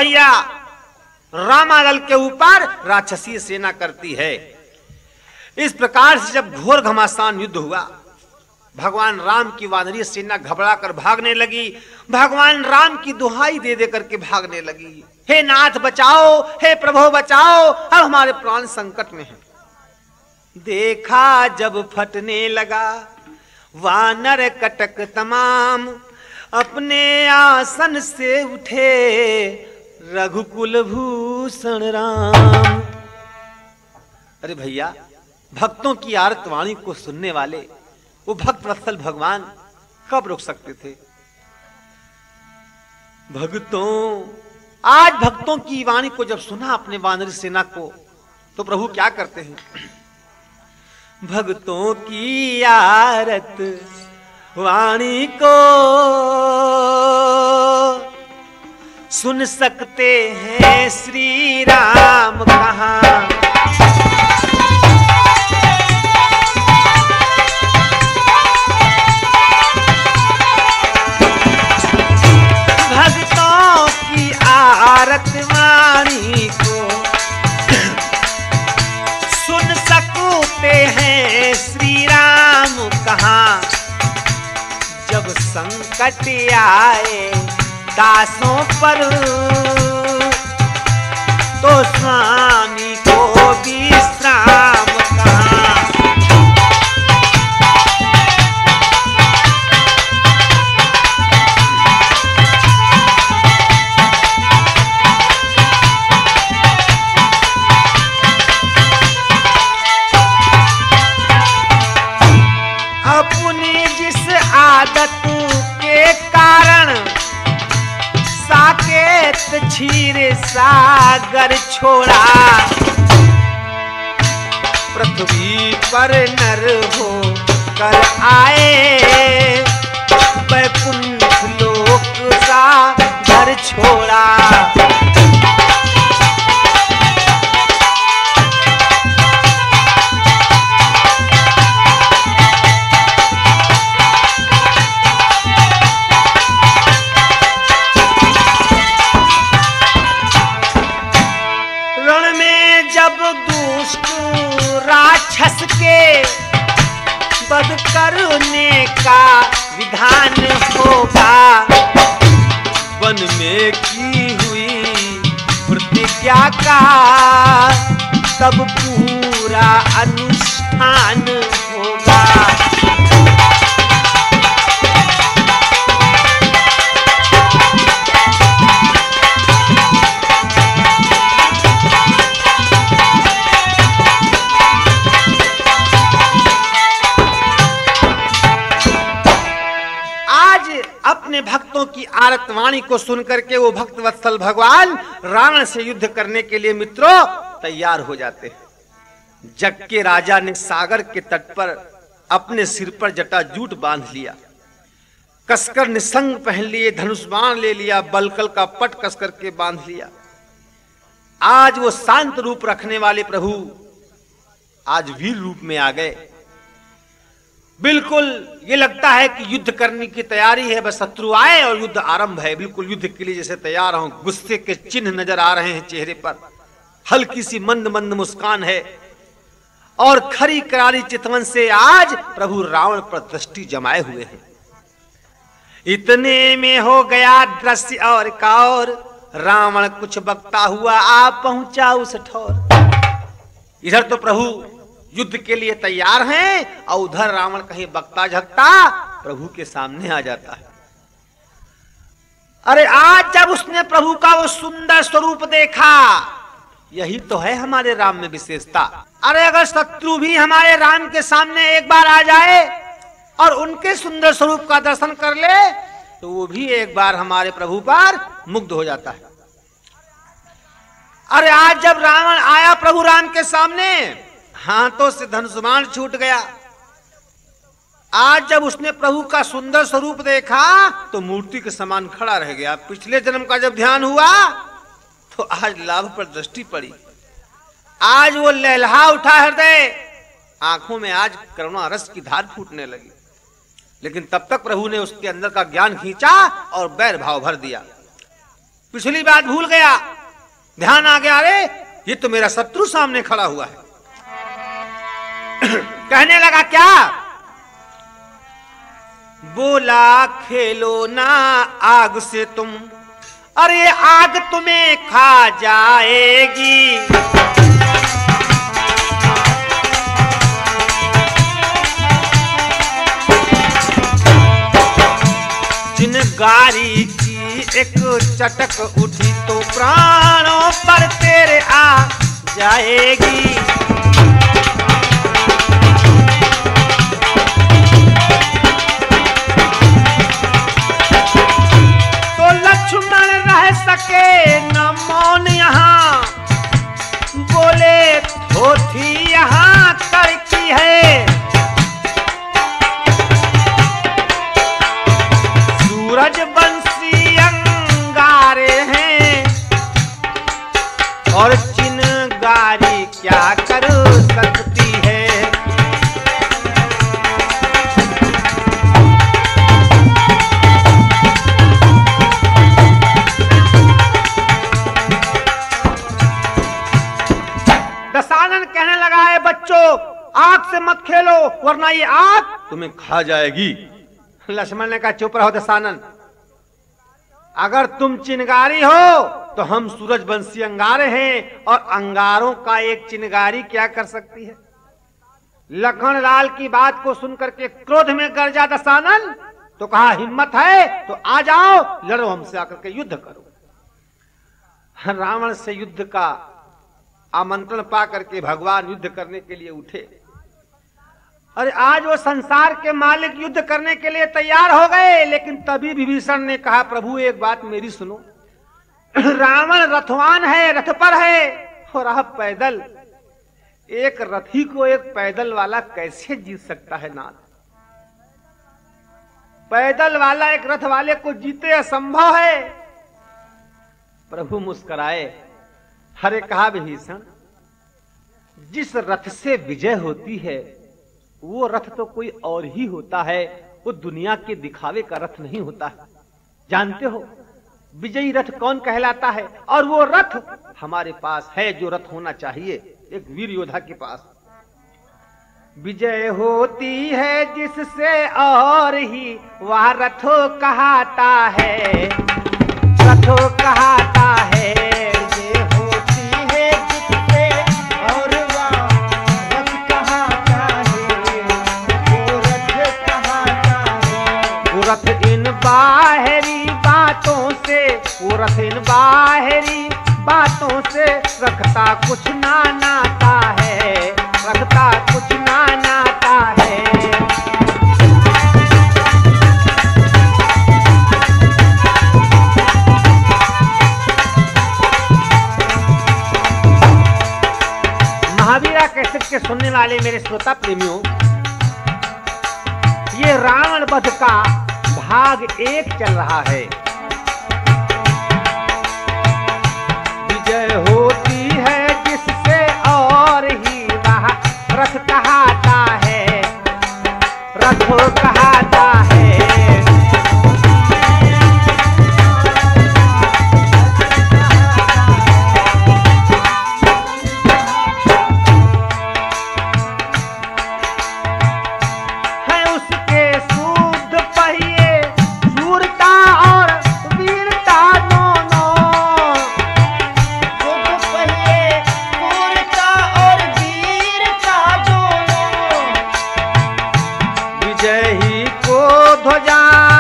भैया रामालल के ऊपर राक्षसी सेना करती है। इस प्रकार से जब घोर घमासान युद्ध हुआ, भगवान राम की वानरी सेना घबरा कर भागने लगी। भगवान राम की दुहाई दे दे करके भागने लगी, हे नाथ बचाओ, हे प्रभु बचाओ, अब हमारे प्राण संकट में हैं। देखा जब फटने लगा वानर कटक तमाम, अपने आसन से उठे रघुकुल भूषण राम। अरे भैया, भक्तों की आर्त वाणी को सुनने वाले वो भक्त वत्सल भगवान कब रोक सकते थे? भक्तों, आज भक्तों की वाणी को जब सुना अपने वानरी सेना को, तो प्रभु क्या करते हैं? भक्तों की आरत वाणी को सुन सकते हैं श्री राम कहाँ। भक्तों की आरत वाणी को सुन सकते हैं श्री राम कहाँ। जब संकट आए दासों पर, तो स्वामी को विश्राम कहाँ। अपनी जिस आदत के कारण साकेत क्षीर सागर छोड़ा, पृथ्वी पर नर हो कर आए, वैकुंठ लोक सा घर छोड़ा। राक्षस के वध करने का विधान होगा, वन में की हुई प्रतिज्ञा का तब पूरा अनुष्ठान होगा। अपने भक्तों की आरत वाणी को सुनकर के वो भक्त वत्सल भगवान रावण से युद्ध करने के लिए मित्रों तैयार हो जाते हैं। जग के राजा ने सागर के तट पर अपने सिर पर जटाजूट बांध लिया, कसकर निसंग पहन लिए, धनुष बाण ले लिया, बलकल का पट कसकर के बांध लिया। आज वो शांत रूप रखने वाले प्रभु आज वीर रूप में आ गए। बिल्कुल ये लगता है कि युद्ध करने की तैयारी है, बस शत्रु आए और युद्ध आरंभ है। बिल्कुल युद्ध के लिए जैसे तैयार हों। गुस्से के चिन्ह नजर आ रहे हैं चेहरे पर, हल्की सी मंद मंद मुस्कान है और खरी करारी चितवन से आज प्रभु रावण पर दृष्टि जमाए हुए हैं। इतने में हो गया दृश्य और का और, रावण कुछ बकता हुआ आ पहुंचा उस ठौर। इधर तो प्रभु युद्ध के लिए तैयार हैं और उधर रावण कहीं बकता झकता प्रभु के सामने आ जाता है। अरे आज जब उसने प्रभु का वो सुंदर स्वरूप देखा, यही तो है हमारे राम में विशेषता। अरे अगर शत्रु भी हमारे राम के सामने एक बार आ जाए और उनके सुंदर स्वरूप का दर्शन कर ले, तो वो भी एक बार हमारे प्रभु पर मुग्ध हो जाता है। अरे आज जब रावण आया प्रभु राम के सामने, हाथों से धनुष बाण छूट गया। आज जब उसने प्रभु का सुंदर स्वरूप देखा तो मूर्ति के समान खड़ा रह गया। पिछले जन्म का जब ध्यान हुआ तो आज लाभ पर दृष्टि पड़ी। आज वो लहलहा उठा हृदय, आंखों में आज करुणा रस की धार फूटने लगी। लेकिन तब तक प्रभु ने उसके अंदर का ज्ञान खींचा और बैर भाव भर दिया। पिछली बात भूल गया, ध्यान आ गया, अरे ये तो मेरा शत्रु सामने खड़ा हुआ है। कहने लगा क्या? बोला खेलो ना आग से तुम, अरे आग तुम्हें खा जाएगी। चिनगारी की एक चटक उठी तो प्राणों पर तेरे आ जाएगी। तो लक्ष्मण रह सके न मौन यहाँ, बोले थोथी यहाँ करती है। सूरज बंसी अंगारे हैं और चिनगारी क्या कर सकती है। दशानन कहने लगा है, बच्चों आग से मत खेलो वरना ये आग तुम्हें खा जाएगी। लक्ष्मण ने कहा चुप रहो दशानन, अगर तुम चिनगारी हो तो हम सूरजवंशी अंगारे हैं और अंगारों का एक चिनगारी क्या कर सकती है। लखन लाल की बात को सुनकर के क्रोध में गरजा दशानन, तो कहा हिम्मत है तो आ जाओ, लड़ो हमसे, आकर के युद्ध करो। रावण से युद्ध का आमंत्रण पा करके भगवान युद्ध करने के लिए उठे। अरे आज वो संसार के मालिक युद्ध करने के लिए तैयार हो गए, लेकिन तभी विभीषण ने कहा प्रभु एक बात मेरी सुनो, रावण रथवान है, रथ पर है और आप पैदल, एक रथी को एक पैदल वाला कैसे जीत सकता है नाथ? पैदल वाला एक रथ वाले को जीते असंभव है। प्रभु मुस्कुराए, हरे कहा विभीषण जिस रथ से विजय होती है वो रथ तो कोई और ही होता है, वो दुनिया के दिखावे का रथ नहीं होता है। जानते हो विजयी रथ कौन कहलाता है? और वो रथ हमारे पास है जो रथ होना चाहिए एक वीर योद्धा के पास। विजय होती है जिससे और ही वह रथो कहाता है, रथो कहाता है। ये होती है जिससे और वह रथ कहाता है, वो रथ कहाता है। वो रथ इन बाहरी बातों से, वो रथ इन बाहरी बातों से रखता कुछ ना नाता है, रखता कुछ ना नाता है। महावीरा कैसेट के सुनने वाले मेरे श्रोता प्रेमियों, ये रावण वध का भाग एक चल रहा है। विजय होती है जिससे और ही वह रथ कहाता है, रथ कहाता है। है उसके शुद्ध पहिए शूरता और वीरता दोनों, शुद्ध पहिए शूरता और वीरता दोनों। विजयी को ध्वजा,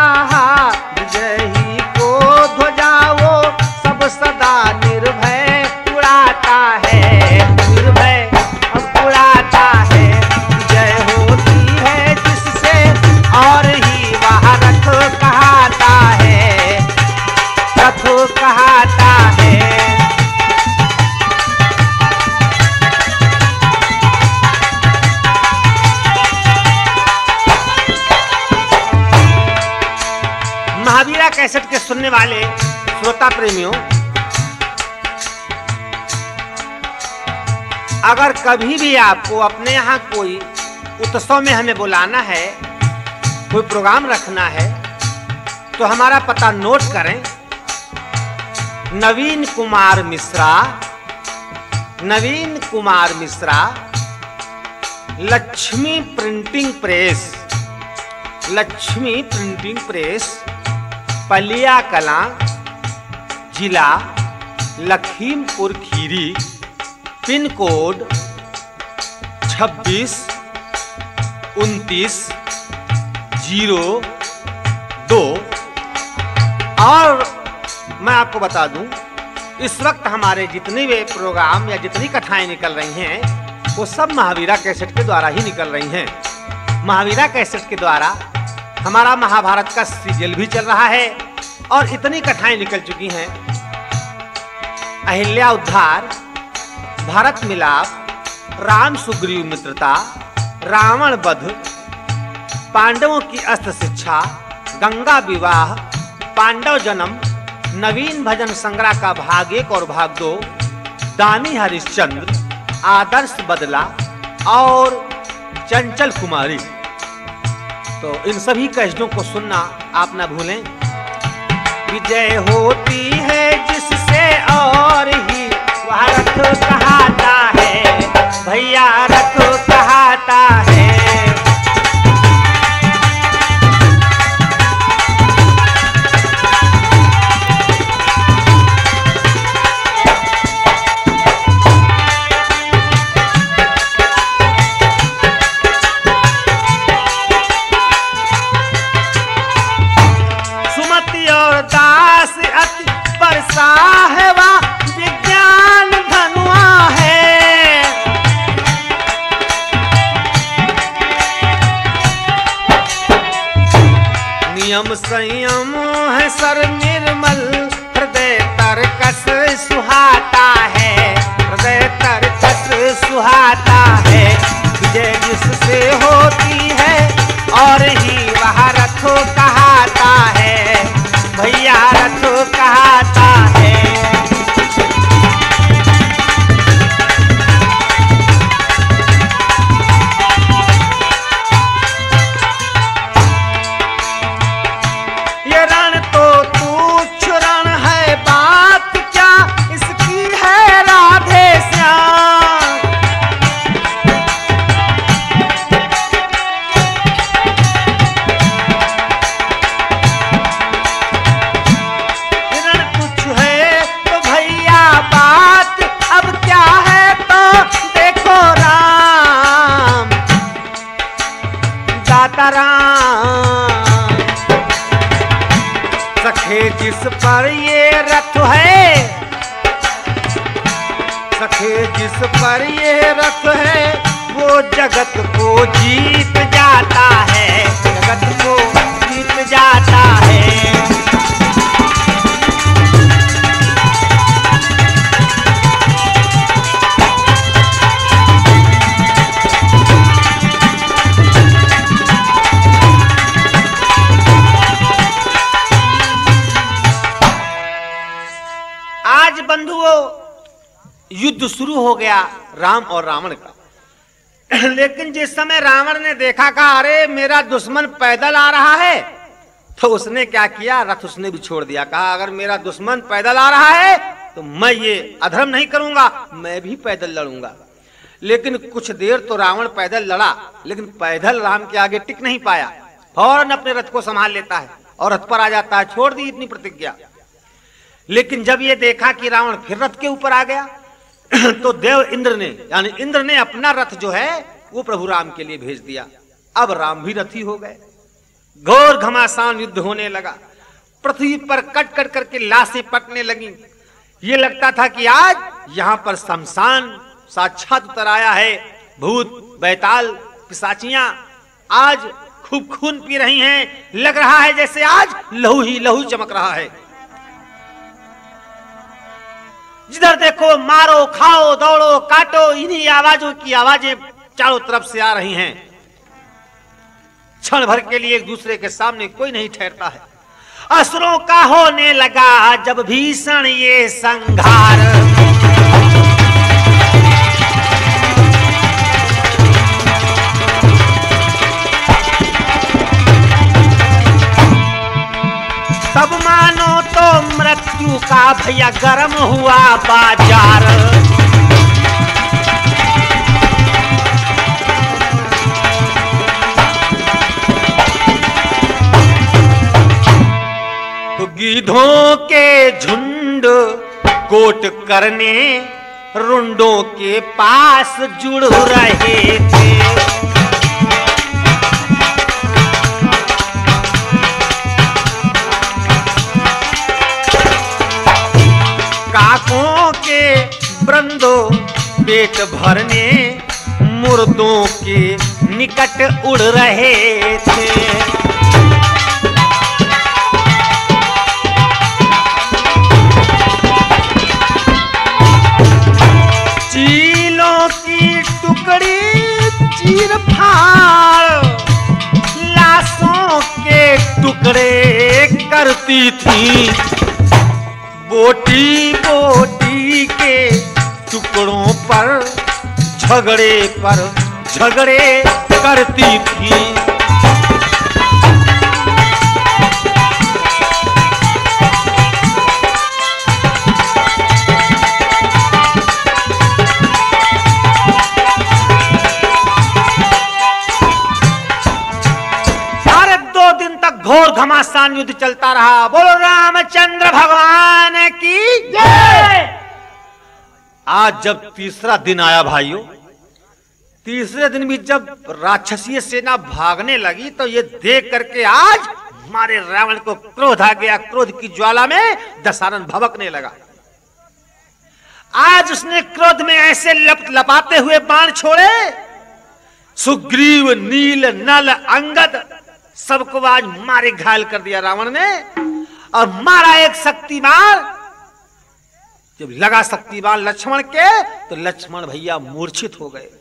विजयी को ध्वजा वो सब सदा निर्भय उड़ाता है, निर्भय उड़ाता है। विजय होती है जिससे और ही वह रथ कहाता है, रथ कहाता है। महावीरा कैसेट के सुनने वाले श्रोता प्रेमियों, अगर कभी भी आपको अपने यहाँ कोई उत्सव में हमें बुलाना है, कोई प्रोग्राम रखना है, तो हमारा पता नोट करें। Naveen Kumar Mishra, Naveen Kumar Mishra, Lakshmi printing press, Lakshmi printing press, Palia Kalan, जिला लखीमपुर खीरी, पिन कोड छब्बीस उनतीस जीरो दो। और मैं आपको बता दूं, इस वक्त हमारे जितने भी प्रोग्राम या जितनी कथाएं निकल रही हैं वो सब महावीरा कैसेट के द्वारा ही निकल रही हैं। महावीरा कैसेट के द्वारा हमारा महाभारत का सीरियल भी चल रहा है और इतनी कथाएं निकल चुकी हैं। अहिल्या उद्धार, भारत मिलाप, राम सुग्रीव मित्रता, रावण वध, पांडवों की अस्त्र शिक्षा, गंगा विवाह, पांडव जन्म, नवीन भजन संग्रह का भाग एक और भाग दो, दानी हरिश्चंद्र, आदर्श बदला और चंचल कुमारी। तो इन सभी कैसेटों को सुनना आप ना भूलें। विजय होती है जिससे और ही वह रथ कहाता है, भैया रथ कहाता है। सुमति और दास अति बरसा है वा विज्ञान धनुआ है। नियम संयम है सर निर्मल, हृदय तरकस सुहाता है, हृदय तरकस सुहाता है। विजय जिससे होती है और ही वह रथो कहाता है, भैया रथो कहाता है। ये रण तो तुच्छ रण है, बात क्या इसकी है राधे श्याम। रण तुच्छ है तो भैया बात अब क्या है, तो देखो राम दाता राम। सखे जिस पर ये रथ है, सखे जिस पर ये रथ है, वो जगत को जीत जाता है, जगत को जीत जाता है। आज बंधुओं युद्ध शुरू हो गया राम और रावण का। लेकिन जिस समय रावण ने देखा कहा अरे मेरा दुश्मन पैदल आ रहा है, तो उसने क्या किया, रथ उसने भी छोड़ दिया। कहा अगर मेरा दुश्मन पैदल आ रहा है तो मैं ये अधर्म नहीं करूंगा, मैं भी पैदल लड़ूंगा। लेकिन कुछ देर तो रावण पैदल लड़ा, लेकिन पैदल राम के आगे टिक नहीं पाया। फौरन अपने रथ को संभाल लेता है और रथ पर आ जाता है, छोड़ दी इतनी प्रतिज्ञा। लेकिन जब ये देखा कि रावण फिर रथ के ऊपर आ गया तो देव इंद्र ने यानी इंद्र ने अपना रथ जो है वो प्रभु राम के लिए भेज दिया। अब राम भी रथी हो गए। घोर घमासान युद्ध होने लगा। पृथ्वी पर कट कट करके लाशें पकने लगी। ये लगता था कि आज यहां पर शमशान साक्षात उतर आया है। भूत बैताल पिशाचियां आज खूब खून पी रही हैं। लग रहा है जैसे आज लहू ही लहू चमक रहा है। जिधर देखो मारो खाओ दौड़ो काटो, इन्हीं आवाजों की आवाजें चारों तरफ से आ रही हैं। क्षण भर के लिए एक दूसरे के सामने कोई नहीं ठहरता है। असुरों का होने लगा जब भीषण ये संघार। तब मानो तो मृत्यु का भैया गरम हुआ बाजार। तो गीधों के झुंड कोट करने रुंडों के पास जुड़ रहे थे। काकों के वृंदो पेट भरने मुर्दों के निकट उड़ रहे थे। चीलों की टुकड़ी चीर फाड़ लाशों के टुकड़े करती थी। बोटी बोटी के टुकड़ों पर झगड़े पर झगड़े करती थी। अरे दो दिन तक घोर घमासान युद्ध चलता रहा। बोलो रामचंद्र भगवान की जय। आज जब तीसरा दिन आया भाइयों, तीसरे दिन भी जब राक्षसीय सेना भागने लगी तो ये देख करके आज हमारे रावण को क्रोध आ गया। क्रोध की ज्वाला में दशानन भभकने लगा। आज उसने क्रोध में ऐसे लप लपाते हुए बाण छोड़े, सुग्रीव नील नल अंगद सबको आज मारे घायल कर दिया रावण ने। और मारा एक शक्तिमान, जब लगा शक्तिमान लक्ष्मण के तो लक्ष्मण भैया मूर्छित हो गए।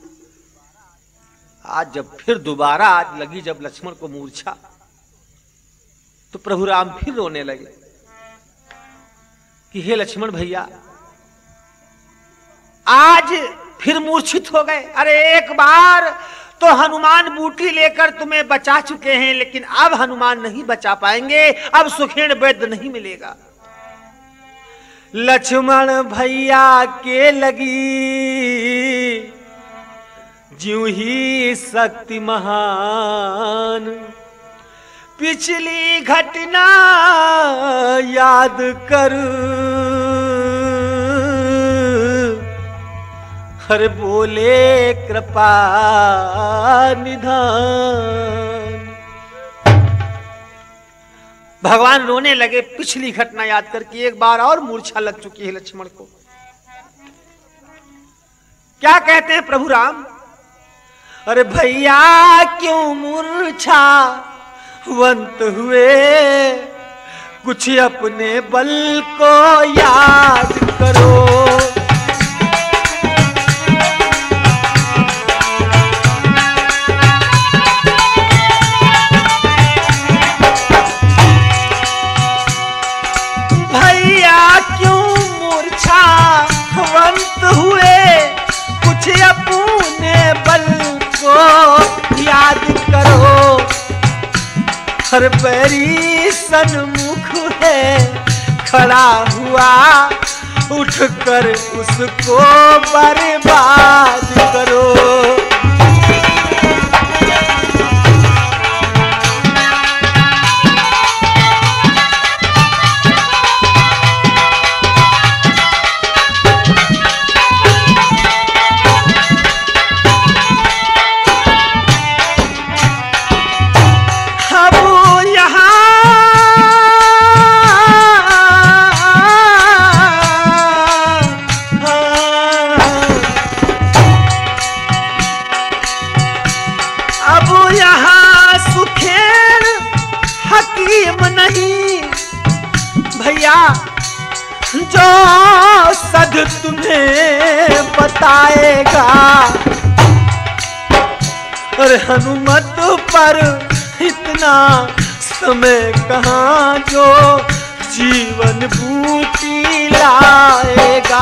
आज जब फिर दोबारा आज लगी जब लक्ष्मण को मूर्छा तो प्रभु राम फिर रोने लगे कि हे लक्ष्मण भैया आज फिर मूर्छित हो गए। अरे एक बार तो हनुमान बूटी लेकर तुम्हें बचा चुके हैं, लेकिन अब हनुमान नहीं बचा पाएंगे, अब सुखेण वैद्य नहीं मिलेगा। लक्ष्मण भैया के लगी ज्यों ही शक्ति महान, पिछली घटना याद कर हर बोले कृपा निधान। भगवान रोने लगे पिछली घटना याद करके। एक बार और मूर्छा लग चुकी है लक्ष्मण को। क्या कहते हैं प्रभु राम, अरे भैया क्यों मूर्छा वंत हुए, कुछ अपने बल को याद करो। याद करो हर बैरी सन्मुख है खड़ा हुआ, उठकर उसको बर्बाद करो। जो सद तुम्हें बताएगा, और हनुमत पर इतना समय कहाँ जो जीवन बूटी लाएगा।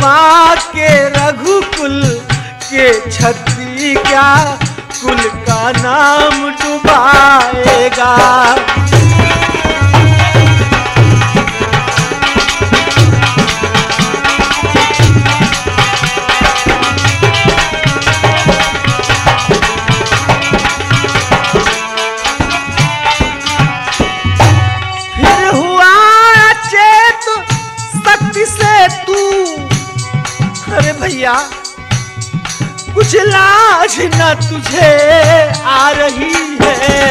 माँ के रघुकुल के छत्री क्या कुल का नाम डुबाएगा। फिर हुआ चेत शक्ति से तू, अरे भैया कुछ लाज न तुझे आ रही है।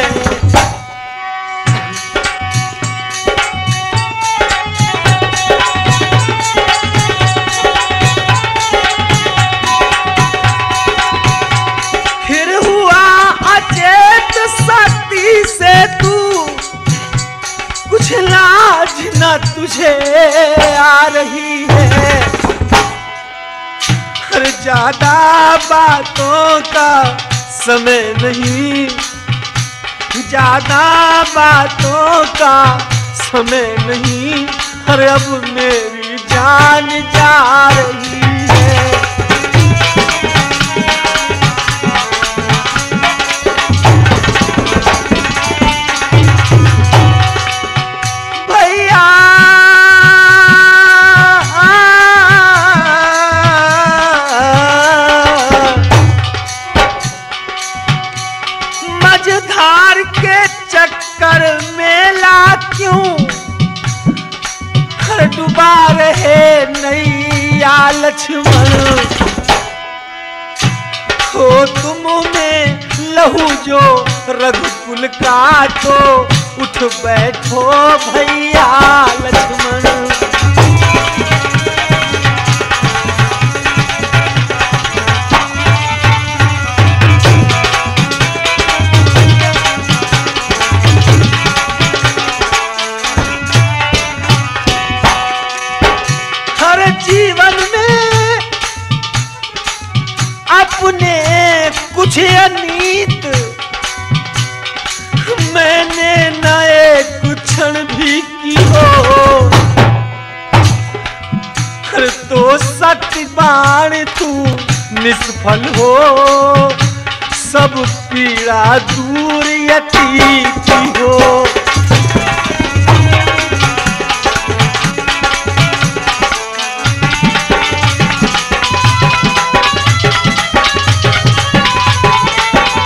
फिर हुआ अचेत शक्ति से तू, कुछ लाज न तुझे आ रही है। ज्यादा बातों का समय नहीं, ज्यादा बातों का समय नहीं, अरे अब मेरी जान जा रही है। भैया मझधार के चक्कर मेला क्यों डुबा रहे नैया लक्ष्मण। हो तुम में लहू जो रघुकुल का, तो उठ बैठो भैया लक्ष्मण। जीवन में अपने कुछ अनीत मैंने नए कुछण भी की हो, तो सत्य बाण तू निष्फल हो, सब पीड़ा दूर यती की हो।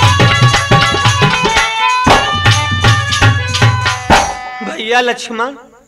भैया लक्ष्मण